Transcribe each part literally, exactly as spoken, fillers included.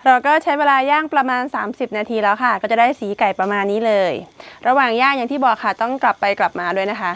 เราก็ใช้เวลาย่างประมาณสามสิบนาทีแล้วค่ะก็จะได้สีไก่ประมาณนี้เลยระหว่างย่างอย่างที่บอกค่ะต้องกลับไปกลับมาด้วยนะคะ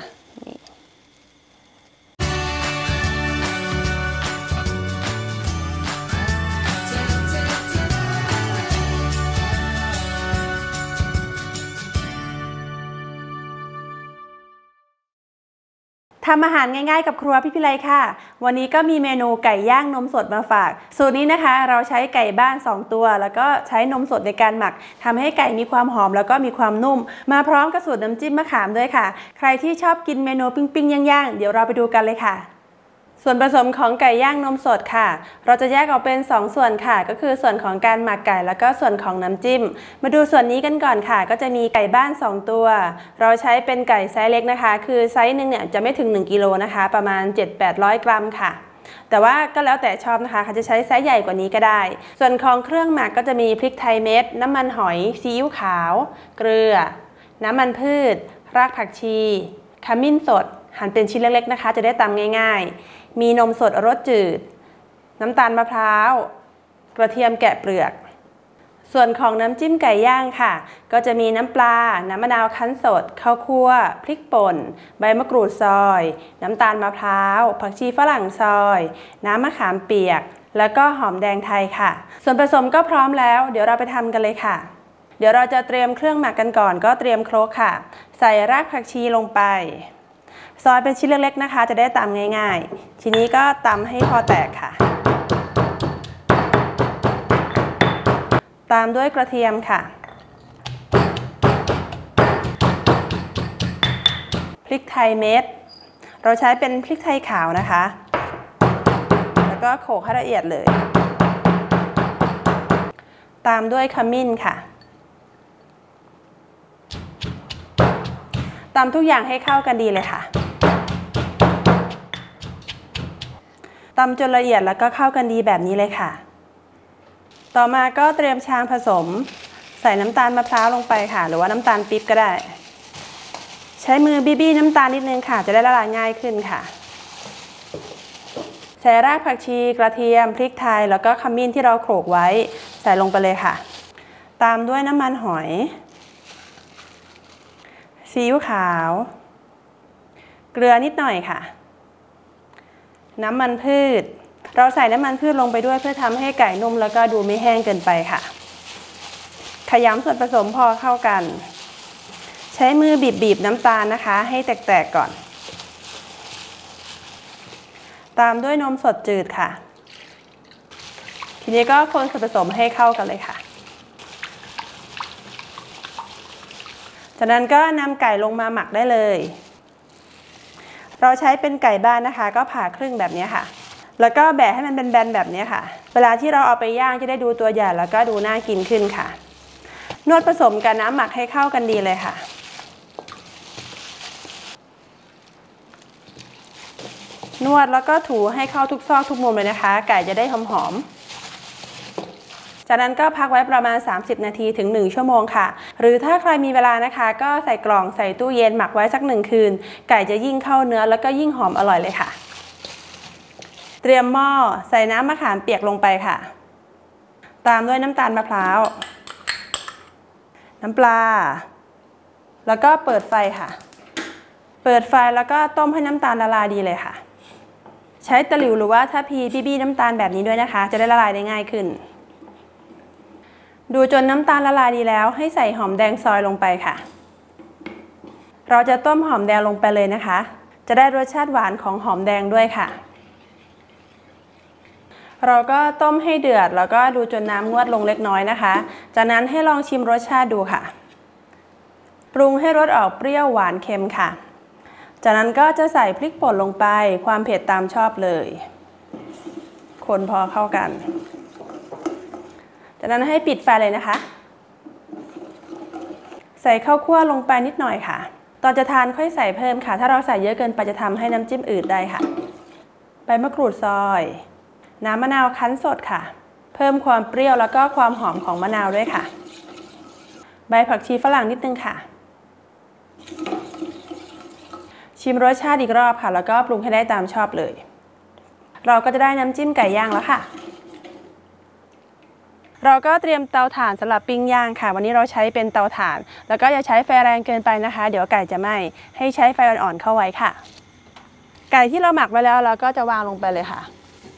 ทำอาหารง่ายๆกับครัวพี่พิไลค่ะวันนี้ก็มีเมนูไก่ย่างนมสดมาฝากสูตรนี้นะคะเราใช้ไก่บ้านสองตัวแล้วก็ใช้นมสดในการหมักทำให้ไก่มีความหอมแล้วก็มีความนุ่มมาพร้อมกับสูตรน้ำจิ้มมะขามด้วยค่ะใครที่ชอบกินเมนูปิ้งๆย่างๆเดี๋ยวเราไปดูกันเลยค่ะส่วนผสมของไก่ย่างนมสดค่ะเราจะแยกออกเป็นสองส่วนค่ะก็คือส่วนของการหมักไก่แล้วก็ส่วนของน้ำจิ้มมาดูส่วนนี้กันก่อนค่ะก็จะมีไก่บ้านสองตัวเราใช้เป็นไก่ไซส์เล็กนะคะคือไซส์หนึ่งเนี่ยจะไม่ถึงหนึ่งกิโลนะคะประมาณ เจ็ดถึงแปดร้อย กรัมค่ะแต่ว่าก็แล้วแต่ชอบนะคะเขาจะใช้ไซส์ใหญ่กว่านี้ก็ได้ส่วนของเครื่องหมักก็จะมีพริกไทยเม็ดน้ำมันหอยซีอิ๊วขาวเกลือน้ำมันพืชรากผักชีขมิ้นสดหั่นเป็นชิ้นเล็กๆนะคะจะได้ตำง่ายๆมีนมสดรสจืดน้ำตาลมะพร้าวกระเทียมแกะเปลือกส่วนของน้ำจิ้มไก่ย่างค่ะก็จะมีน้ำปลาน้ำมะนาวคั้นสดข้าวคั่วพริกป่นใบมะกรูดซอยน้ำตาลมะพร้าวผักชีฝรั่งซอยน้ำมะขามเปียกแล้วก็หอมแดงไทยค่ะส่วนผสมก็พร้อมแล้วเดี๋ยวเราไปทำกันเลยค่ะเดี๋ยวเราจะเตรียมเครื่องหมักกันก่อนก็เตรียมโครกค่ะใส่รากผักชีลงไปซอยเป็นชิ้นเล็กๆนะคะจะได้ตำง่ายๆทีนี้ก็ตำให้พอแตกค่ะตามด้วยกระเทียมค่ะพริกไทยเม็ดเราใช้เป็นพริกไทยขาวนะคะแล้วก็โขลกให้ละเอียดเลยตามด้วยขมิ้นค่ะตำทุกอย่างให้เข้ากันดีเลยค่ะตำจนละเอียดแล้วก็เข้ากันดีแบบนี้เลยค่ะต่อมาก็เตรียมชามผสมใส่น้ำตาลมะพร้าวลงไปค่ะหรือว่าน้ำตาลปี๊บก็ได้ใช้มือบี้ๆน้ำตาลนิดนึงค่ะจะได้ละลายง่ายขึ้นค่ะใส่รากผักชีกระเทียมพริกไทยแล้วก็ขมิ้นที่เราโขลกไว้ใส่ลงไปเลยค่ะตามด้วยน้ำมันหอยซีอิ๊วขาวเกลือนิดหน่อยค่ะน้ำมันพืชเราใส่น้ำมันพืชลงไปด้วยเพื่อทำให้ไก่นุ่มแล้วก็ดูไม่แห้งเกินไปค่ะขยำส่วนผสมพอเข้ากันใช้มือบีบๆน้ำตาลนะคะให้แตกๆก่อนตามด้วยนมสดจืดค่ะทีนี้ก็คนส่วนผสมให้เข้ากันเลยค่ะจากนั้นก็นำไก่ลงมาหมักได้เลยเราใช้เป็นไก่บ้านนะคะก็ผ่าครึ่งแบบนี้ค่ะแล้วก็แบะให้มันเป็นแบนๆแบบนี้ค่ะเวลาที่เราเอาไปย่างจะได้ดูตัวใหญ่แล้วก็ดูน่ากินขึ้นค่ะนวดผสมกับน้ำหมักให้เข้ากันดีเลยค่ะนวดแล้วก็ถูให้เข้าทุกซอกทุกมุมเลยนะคะไก่จะได้หอมๆจากนั้นก็พักไว้ประมาณสามสิบนาทีถึงหนึ่งชั่วโมงค่ะหรือถ้าใครมีเวลานะคะก็ใส่กล่องใส่ตู้เย็นหมักไว้สักหนึ่งคืนไก่จะยิ่งเข้าเนื้อแล้วก็ยิ่งหอมอร่อยเลยค่ะเตรียมหม้อใส่น้ำมะขามเปียกลงไปค่ะตามด้วยน้ำตาลมะพร้าวน้ำปลาแล้วก็เปิดไฟค่ะเปิดไฟแล้วก็ต้มให้น้ำตาลละลายดีเลยค่ะใช้ตะหลิวหรือว่าทัพพีบี้ๆน้ำตาลแบบนี้ด้วยนะคะจะได้ละลายได้ง่ายขึ้นดูจนน้ำตาลละลายดีแล้วให้ใส่หอมแดงซอยลงไปค่ะเราจะต้มหอมแดงลงไปเลยนะคะจะได้รสชาติหวานของหอมแดงด้วยค่ะเราก็ต้มให้เดือดแล้วก็ดูจนน้ำงวดลงเล็กน้อยนะคะจากนั้นให้ลองชิมรสชาติดูค่ะปรุงให้รสออกเปรี้ยวหวานเค็มค่ะจากนั้นก็จะใส่พริกป่นลงไปความเผ็ดตามชอบเลยคนพอเข้ากันจากนั้นให้ปิดไฟเลยนะคะใส่ข้าวคั่วลงไปนิดหน่อยค่ะตอนจะทานค่อยใส่เพิ่มค่ะถ้าเราใส่เยอะเกินไปจะทำให้น้ำจิ้มอืดได้ค่ะใบมะกรูดซอยน้ำมะนาวคั้นสดค่ะเพิ่มความเปรี้ยวแล้วก็ความหอมของมะนาวด้วยค่ะใบผักชีฝรั่งนิดนึงค่ะชิมรสชาติอีกรอบค่ะแล้วก็ปรุงให้ได้ตามชอบเลยเราก็จะได้น้ำจิ้มไก่ย่างแล้วค่ะเราก็เตรียมเตาถ่านสำหรับปิ้งย่างค่ะวันนี้เราใช้เป็นเตาถ่านแล้วก็อย่าใช้ไฟแรงเกินไปนะคะเดี๋ยวไก่จะไหม้ให้ใช้ไฟอ่อนๆเข้าไว้ค่ะไก่ที่เราหมักไว้แล้วเราก็จะวางลงไปเลยค่ะ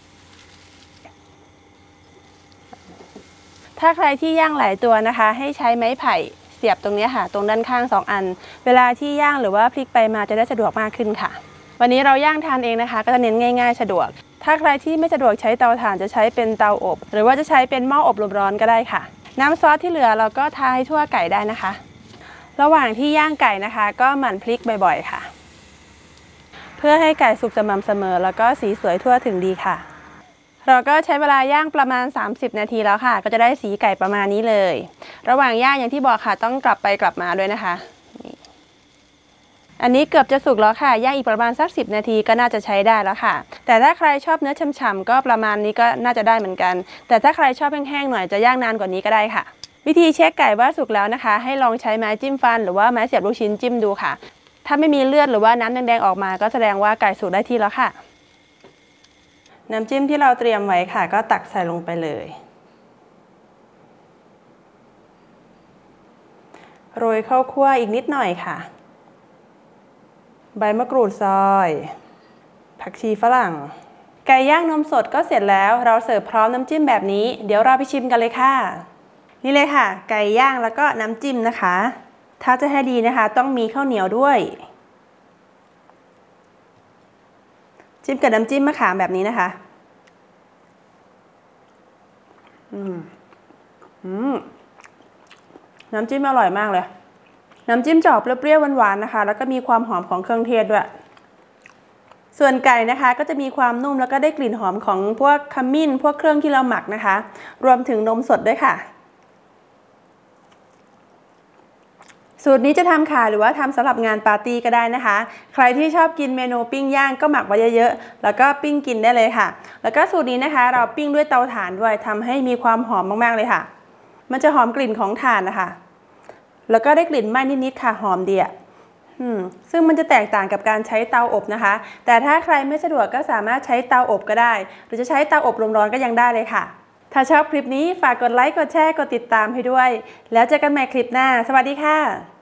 ถ้าใครที่ย่างหลายตัวนะคะให้ใช้ไม้ไผ่เสียบตรงนี้ค่ะตรงด้านข้างสองอันเวลาที่ย่างหรือว่าพลิกไปมาจะได้สะดวกมากขึ้นค่ะวันนี้เราย่างทานเองนะคะก็จะเน้นง่ายๆสะดวกถ้าใครที่ไม่สะดวกใช้เตาถ่านจะใช้เป็นเตาอบหรือว่าจะใช้เป็นหม้ออบลมร้อนก็ได้ค่ะน้ำซอสที่เหลือเราก็ทาให้ทั่วไก่ได้นะคะระหว่างที่ย่างไก่นะคะก็หมั่นพลิกบ่อยๆค่ะเพื่อให้ไก่สุกสม่ำเสมอแล้วก็สีสวยทั่วถึงดีค่ะเราก็ใช้เวลาย่างประมาณสามสิบนาทีแล้วค่ะก็จะได้สีไก่ประมาณนี้เลยระหว่างย่างอย่างที่บอกค่ะต้องกลับไปกลับมาด้วยนะคะอันนี้เกือบจะสุกแล้วค่ะย่างอีกประมาณสักสิบนาทีก็น่าจะใช้ได้แล้วค่ะแต่ถ้าใครชอบเนื้อฉ่ำๆก็ประมาณนี้ก็น่าจะได้เหมือนกันแต่ถ้าใครชอบแห้งๆหน่อยจะย่างนานกว่านี้ก็ได้ค่ะวิธีเช็คไก่ว่าสุกแล้วนะคะให้ลองใช้ไม้จิ้มฟันหรือว่าไม้เสียบลูกชิ้นจิ้มดูค่ะถ้าไม่มีเลือดหรือว่าน้ำแดงๆออกมาก็แสดงว่าไก่สุกได้ที่แล้วค่ะน้ำจิ้มที่เราเตรียมไว้ค่ะก็ตักใส่ลงไปเลยโรยข้าวคั่วอีกนิดหน่อยค่ะใบมะกรูดซอยผักชีฝรั่งไก่ย่างนมสดก็เสร็จแล้วเราเสิร์ฟพร้อมน้ำจิ้มแบบนี้เดี๋ยวเราไปชิมกันเลยค่ะนี่เลยค่ะไก่ย่างแล้วก็น้ำจิ้มนะคะถ้าจะให้ดีนะคะต้องมีข้าวเหนียวด้วยจิ้มกับน้ำจิ้มมะขามแบบนี้นะคะอืมอืมน้ำจิ้มอร่อยมากเลยน้ำจิ้มจะออกเปรี้ยวๆหวานๆนะคะแล้วก็มีความหอมของเครื่องเทศด้วยส่วนไก่นะคะก็จะมีความนุ่มแล้วก็ได้กลิ่นหอมของพวกขมิ้นพวกเครื่องที่เราหมักนะคะรวมถึงนมสดด้วยค่ะสูตรนี้จะทำขายหรือว่าทำสำหรับงานปาร์ตี้ก็ได้นะคะใครที่ชอบกินเมนูปิ้งย่างก็หมักไว้เยอะๆแล้วก็ปิ้งกินได้เลยค่ะแล้วก็สูตรนี้นะคะเราปิ้งด้วยเตาถ่านด้วยทำให้มีความหอมมากๆเลยค่ะมันจะหอมกลิ่นของถ่านนะคะแล้วก็ได้กลิ่นไหม้นิดๆค่ะหอมดีอ่ะซึ่งมันจะแตกต่างกับการใช้เตาอบนะคะแต่ถ้าใครไม่สะดวกก็สามารถใช้เตาอบก็ได้หรือจะใช้เตาอบลมร้อนก็ยังได้เลยค่ะถ้าชอบคลิปนี้ฝากกดไลค์กดแชร์กดติดตามให้ด้วยแล้วเจอกันใหม่คลิปหน้าสวัสดีค่ะ